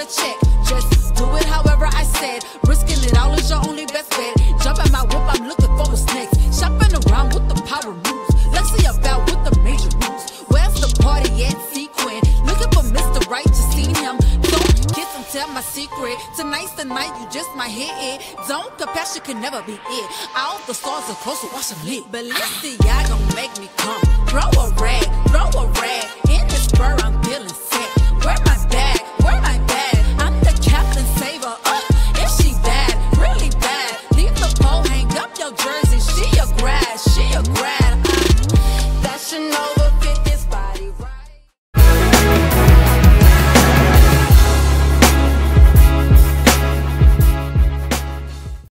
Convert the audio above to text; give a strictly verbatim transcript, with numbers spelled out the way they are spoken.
check. Just do it however I said. Risking it all is your only best bet. Jump in my whip, I'm looking for what's next. Shopping around with the power moves. Lexi about with the major moves. Where's the party at, Sequin? Looking for Mister Right, just seen him. Don't kiss and tell my secret. Tonight's the night, you just might hit it. Don't compassion can never be it. All the stars are close, so watch them lit. But let's see, y'all gon' make me come. Throw a rag, throw a rag. In this spur, I'm feeling sick.